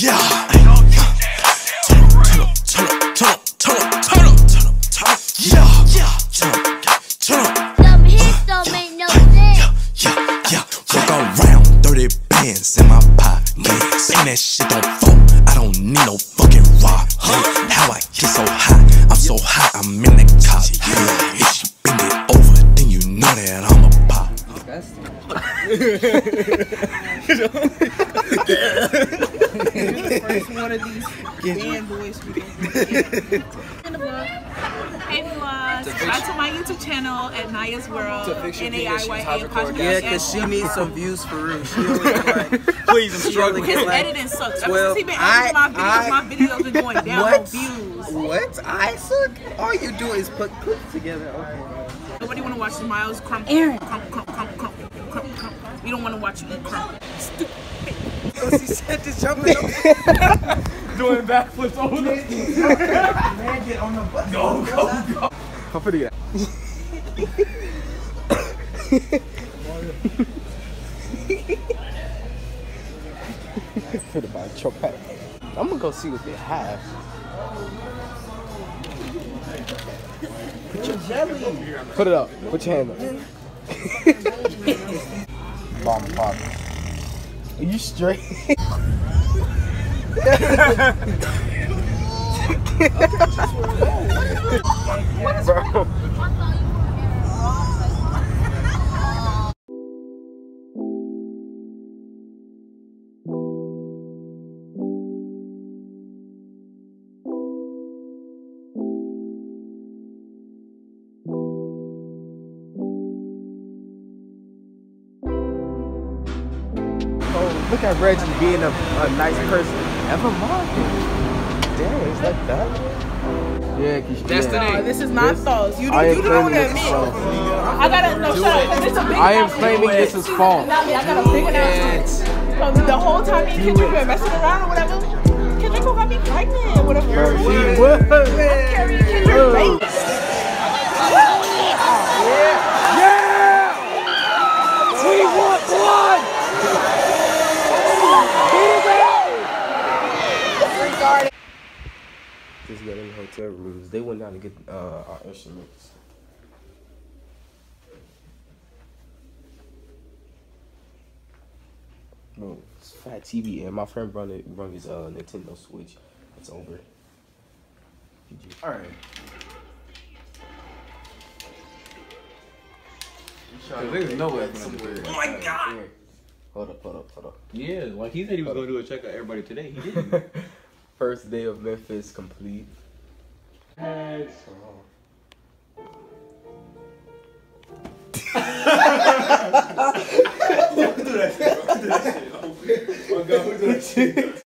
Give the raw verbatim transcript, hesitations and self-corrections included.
Yeah. Turn up, turn up, turn up, turn up, turn up, turn up, turn up, turn up. Yeah, yeah, turn up, turn up. Them hits don't make no sense. Yeah, yeah, yeah. Walk around, thirty bands in my pocket. Bang that shit on phone. I don't need no fucking rock. How I get so high? I'm so high, I'm in the car. If you bend it over, then you know that I'm a pop. First one of these band boys. Hey vlog, subscribe to my YouTube channel at Naya's World, N A I Y A apostrophe. Yeah, because she needs some views for real. She always like, please, I'm struggling. His like, editing sucks. Ever well, since he been I, editing my videos, I, my videos been going down what? views. What? I suck? All you do is put clips together. Okay. Nobody want to watch the Miles crump, Aaron. crump, crump, crump, crump, crump, crump. We don't want to watch you eat crump. Stupid. So she said this jumping doing backflips over there. Man, get on the bus. Go, go, go. How pretty that? Fit about your pack. I'm gonna go see what they have. Put your jelly. Put it up. Put your hand up. Bomb pop. Are you straight? Bro. Oh, look at Reggie being a, a nice person. Ever mind. Damn, is that that? Yeah, That's yeah. no, this is not false. You, I you am don't want claiming to this admit. is false. I gotta no shut up. 'Cause it's a big I am announcement. claiming this is false. Not me. I got a big announcement. So the whole time me and Kendrick were messing around or whatever, Kendrick got me pregnant or whatever. Bro, she I'm was. carrying Kendrick baby. Yeah! Yeah! We want blood! Just got in the hotel rooms. They went down to get uh, our instruments. Bro, it's fat T V, and my friend brought it, brought his uh, Nintendo Switch. It's over. All right. There's no way it's gonna do it. Oh my god! Hold up, hold up, hold up. Yeah, like he said he was gonna do a check of everybody today. He didn't. First day of Memphis complete. Hey. Don't do that shit. Don't do that shit. Oh God, who do that shit?